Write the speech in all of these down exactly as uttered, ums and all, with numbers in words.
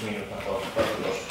minut na to. Bardzo proszę.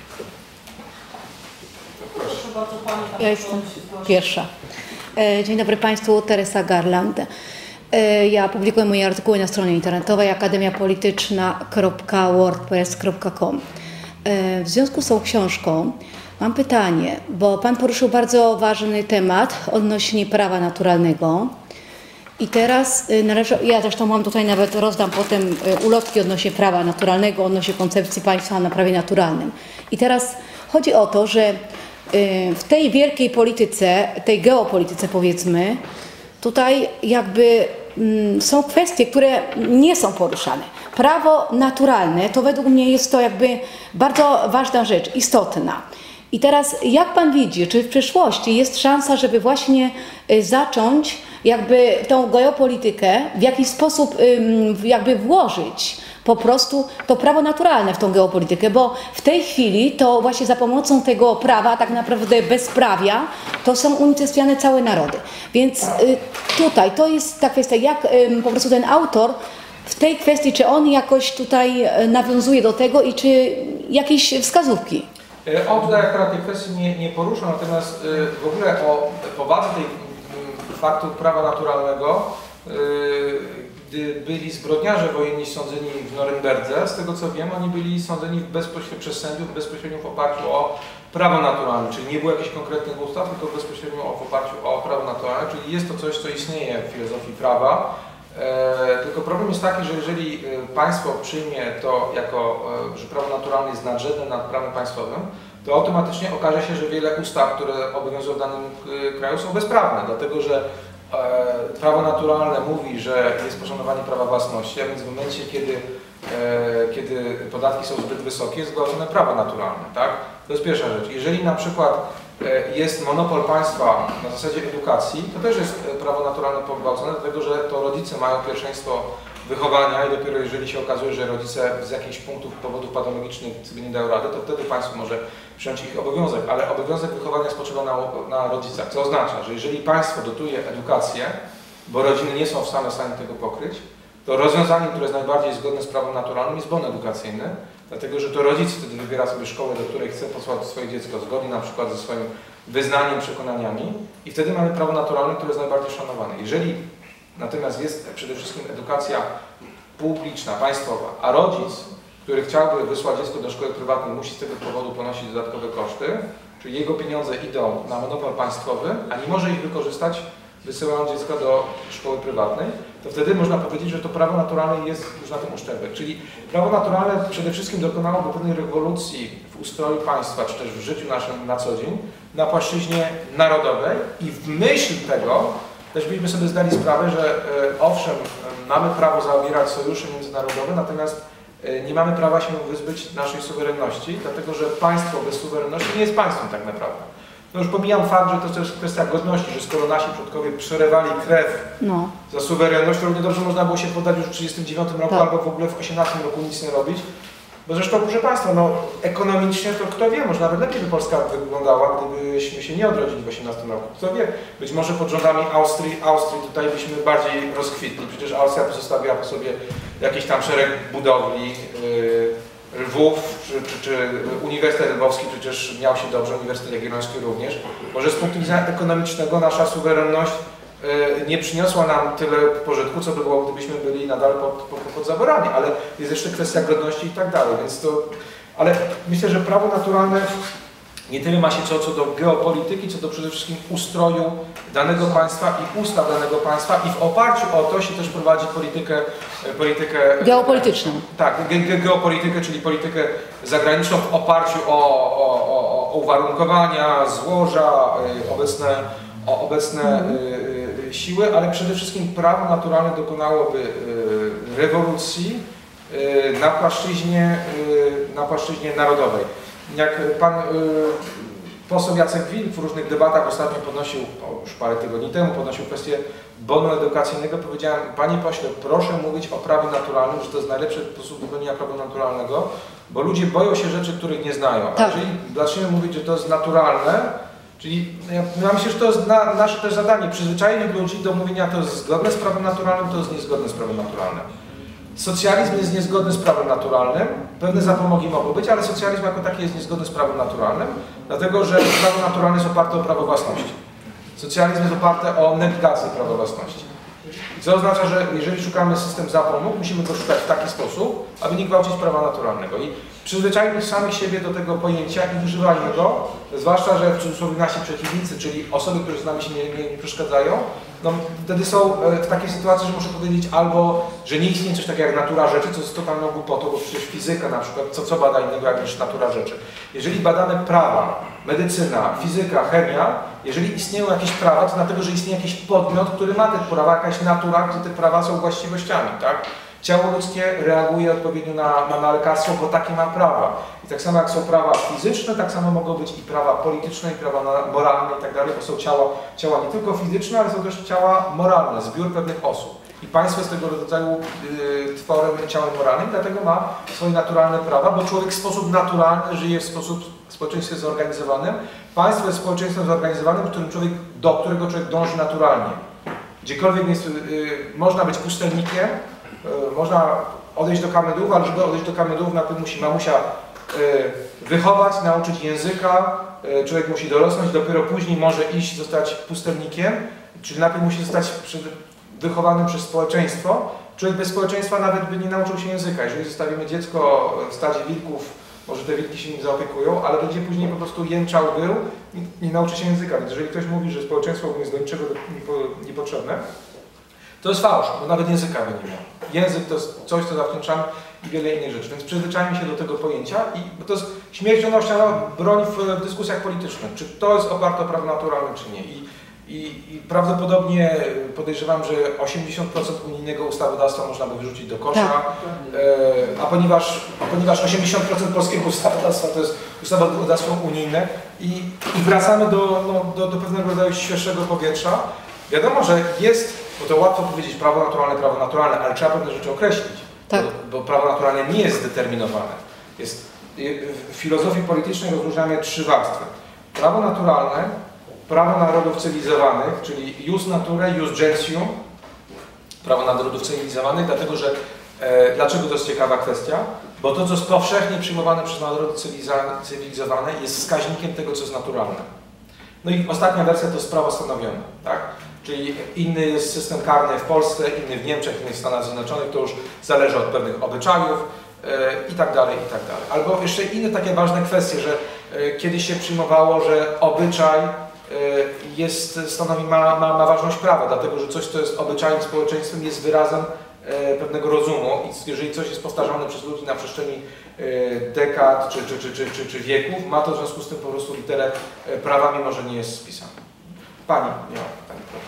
Proszę bardzo, Pani. Ja jestem pierwsza. Dzień dobry Państwu, Teresa Garland. Ja publikuję moje artykuły na stronie internetowej akademia polityczna kropka wordpress kropka com. W związku z tą książką mam pytanie, bo Pan poruszył bardzo ważny temat odnośnie prawa naturalnego. I teraz należy, ja zresztą mam tutaj nawet, rozdam potem ulotki odnośnie prawa naturalnego, odnośnie koncepcji państwa na prawie naturalnym. I teraz chodzi o to, że w tej wielkiej polityce, tej geopolityce powiedzmy, tutaj jakby są kwestie, które nie są poruszane. Prawo naturalne to według mnie jest to jakby bardzo ważna rzecz, istotna. I teraz jak Pan widzi, czy w przyszłości jest szansa, żeby właśnie zacząć jakby tą geopolitykę w jakiś sposób jakby włożyć po prostu to prawo naturalne w tą geopolitykę, bo w tej chwili to właśnie za pomocą tego prawa, tak naprawdę bezprawia, to są unicestwiane całe narody. Więc tutaj to jest ta kwestia, jak po prostu ten autor w tej kwestii, czy on jakoś tutaj nawiązuje do tego i czy jakieś wskazówki? On tutaj akurat tej kwestii nie, nie porusza, natomiast w ogóle o powadze tej faktu prawa naturalnego, gdy byli zbrodniarze wojenni sądzeni w Norymberdze, z tego co wiem, oni byli sądzeni bezpośrednio przez sędziów bezpośrednio w oparciu o prawo naturalne, czyli nie było jakichś konkretnych ustaw, tylko bezpośrednio w oparciu o prawo naturalne, czyli jest to coś, co istnieje w filozofii prawa. E, tylko problem jest taki, że jeżeli państwo przyjmie to jako, że prawo naturalne jest nadrzędne nad prawem państwowym, to automatycznie okaże się, że wiele ustaw, które obowiązują w danym kraju, są bezprawne, dlatego że e, prawo naturalne mówi, że jest poszanowanie prawa własności, a więc w momencie, kiedy, e, kiedy podatki są zbyt wysokie, jest gwałcone prawo naturalne, tak? To jest pierwsza rzecz. Jeżeli na przykład jest monopol państwa na zasadzie edukacji, to też jest prawo naturalne pogwałcone, dlatego że to rodzice mają pierwszeństwo wychowania i dopiero jeżeli się okazuje, że rodzice z jakichś punktów, powodów patologicznych sobie nie dają rady, to wtedy państwo może przyjąć ich obowiązek, ale obowiązek wychowania spoczywa na, na rodzicach, co oznacza, że jeżeli państwo dotuje edukację, bo rodziny nie są w stanie tego pokryć, to rozwiązanie, które jest najbardziej zgodne z prawem naturalnym, jest bon edukacyjny, dlatego że to rodzic wtedy wybiera sobie szkołę, do której chce posłać swoje dziecko zgodnie na przykład ze swoim wyznaniem, przekonaniami i wtedy mamy prawo naturalne, które jest najbardziej szanowane. Jeżeli natomiast jest przede wszystkim edukacja publiczna, państwowa, a rodzic, który chciałby wysłać dziecko do szkoły prywatnej, musi z tego powodu ponosić dodatkowe koszty, czyli jego pieniądze idą na monopol państwowy, a nie może ich wykorzystać, wysyłając dziecko do szkoły prywatnej, to wtedy można powiedzieć, że to prawo naturalne jest już na tym uszczerbek. Czyli prawo naturalne przede wszystkim dokonałoby pewnej rewolucji w ustroju państwa, czy też w życiu naszym na co dzień, na płaszczyźnie narodowej i w myśl tego też byśmy sobie zdali sprawę, że e, owszem, mamy prawo zawierać sojusze międzynarodowe, natomiast e, nie mamy prawa się wyzbyć naszej suwerenności, dlatego że państwo bez suwerenności nie jest państwem tak naprawdę. No już pomijam fakt, że to też kwestia godności, że skoro nasi przodkowie przerywali krew no. za suwerenność, to równie dobrze można było się poddać już w tysiąc dziewięćset trzydziestym dziewiątym roku tak. albo w ogóle w osiemnastym roku nic nie robić. Bo zresztą, proszę Państwa, no ekonomicznie to kto wie, może nawet lepiej by Polska wyglądała, gdybyśmy się nie odrodzili w osiemnastym roku. Kto wie, być może pod rządami Austrii, Austrii tutaj byśmy bardziej rozkwitli. Przecież Austria pozostawiła po sobie jakiś tam szereg budowli, yy, Lwów, czy, czy, czy Uniwersytet Lwowski przecież miał się dobrze, Uniwersytet Jagielloński również. Może z punktu widzenia ekonomicznego nasza suwerenność yy, nie przyniosła nam tyle pożytku, co by było, gdybyśmy byli nadal pod, pod, pod zaborami, ale jest jeszcze kwestia godności i tak dalej, więc to... Ale myślę, że prawo naturalne nie tyle ma się co, co do geopolityki, co do przede wszystkim ustroju danego państwa i ustaw danego państwa i w oparciu o to się też prowadzi politykę... politykę geopolityczną. Tak, ge, ge, geopolitykę, czyli politykę zagraniczną w oparciu o, o, o, o uwarunkowania, złoża, obecne, o obecne mm. y, siły, ale przede wszystkim prawo naturalne dokonałoby y, rewolucji y, na płaszczyźnie, y, na płaszczyźnie narodowej. Jak pan y, poseł Jacek Wilk w różnych debatach ostatnio podnosił, o, już parę tygodni temu, podnosił kwestię bonu edukacyjnego, powiedziałem, panie pośle, proszę mówić o prawie naturalnym, że to jest najlepszy sposób wypełnienia prawa naturalnego, bo ludzie boją się rzeczy, których nie znają. A tak. Jeżeli zaczniemy mówić, że to jest naturalne, czyli ja, ja myślę, że to jest na, nasze też zadanie, przyzwyczaić ludzi do mówienia, to jest zgodne z prawem naturalnym, to jest niezgodne z prawem naturalnym. Socjalizm jest niezgodny z prawem naturalnym, pewne zapomogi mogą być, ale socjalizm jako taki jest niezgodny z prawem naturalnym, dlatego że prawo naturalne jest oparte o prawo własności. Socjalizm jest oparty o negację prawa własności. Co oznacza, że jeżeli szukamy system zapomóg, musimy go szukać w taki sposób, aby nie gwałcić prawa naturalnego. I przyzwyczajmy samych siebie do tego pojęcia i używajmy go, zwłaszcza, że w cudzysłowie nasi przeciwnicy, czyli osoby, które z nami się nie, nie, nie przeszkadzają, no, wtedy są w takiej sytuacji, że muszę powiedzieć albo, że nie istnieje coś takiego jak natura rzeczy, co jest totalną głupotą, bo przecież fizyka na przykład, co, co bada innego jak niż natura rzeczy. Jeżeli badamy prawa, medycyna, fizyka, chemia, jeżeli istnieją jakieś prawa, to dlatego, że istnieje jakiś podmiot, który ma te prawa, jakaś natura, gdzie te prawa są właściwościami, tak? Ciało ludzkie reaguje odpowiednio na, na, na lekarstwo, bo takie ma prawa. I tak samo jak są prawa fizyczne, tak samo mogą być i prawa polityczne, i prawa moralne i tak dalej, bo są ciała, ciała nie tylko fizyczne, ale są też ciała moralne, zbiór pewnych osób. I państwo jest tego rodzaju y, tworem, ciałem moralnym, dlatego ma swoje naturalne prawa, bo człowiek w sposób naturalny żyje w sposób w społeczeństwie zorganizowanym. Państwo jest społeczeństwem zorganizowanym, w którym człowiek, do którego człowiek dąży naturalnie. Gdziekolwiek jest, y, można być pustelnikiem, y, można odejść do Kamydłów, ale żeby odejść do Kamydłów, najpierw musi mamusia y, wychować, nauczyć języka, y, człowiek musi dorosnąć, dopiero później może iść zostać pustelnikiem, czyli najpierw musi zostać przed, wychowanym przez społeczeństwo. Człowiek bez społeczeństwa nawet by nie nauczył się języka. Jeżeli zostawimy dziecko w stadzie wilków, może te wilki się nim zaopiekują, ale będzie później po prostu jęczał był i nie nauczy się języka. Więc jeżeli ktoś mówi, że społeczeństwo jest do niczego niepotrzebne, to jest fałsz, bo nawet języka by nie miał. Język to jest coś, co zawdzięczamy i wiele innych rzeczy. Więc przyzwyczajmy się do tego pojęcia i to jest śmiercionośna broń w dyskusjach politycznych. Czy to jest oparte o prawo naturalne, czy nie. I I, I prawdopodobnie podejrzewam, że osiemdziesiąt procent unijnego ustawodawstwa można by wyrzucić do kosza, Tak. e, a ponieważ, a ponieważ osiemdziesiąt procent polskiego ustawodawstwa to jest ustawodawstwo unijne i, i wracamy do, no, do, do pewnego rodzaju świeżego powietrza, wiadomo, że jest, bo to łatwo powiedzieć prawo naturalne, prawo naturalne, ale trzeba pewne rzeczy określić, Tak. bo, bo prawo naturalne nie jest zdeterminowane. Jest, w filozofii politycznej rozróżniamy trzy warstwy. Prawo naturalne, prawo narodów cywilizowanych, czyli jus naturae, jus gentium, prawo narodów cywilizowanych, dlatego że, e, dlaczego to jest ciekawa kwestia? Bo to, co jest powszechnie przyjmowane przez narody cywilizowane, jest wskaźnikiem tego, co jest naturalne. No i ostatnia wersja to jest prawo stanowione, tak? Czyli inny jest system karny w Polsce, inny w Niemczech, inny w Stanach Zjednoczonych, to już zależy od pewnych obyczajów e, i tak dalej, i tak dalej. Albo jeszcze inne takie ważne kwestie, że e, kiedyś się przyjmowało, że obyczaj jest, stanowi, ma, ma, ma ważność prawa, dlatego że coś, co jest obyczajem, społeczeństwem, jest wyrazem e, pewnego rozumu i jeżeli coś jest powtarzane przez ludzi na przestrzeni e, dekad czy, czy, czy, czy, czy, czy wieków, ma to w związku z tym po prostu literę e, prawa, mimo że nie jest spisane. Pani miała pytanie.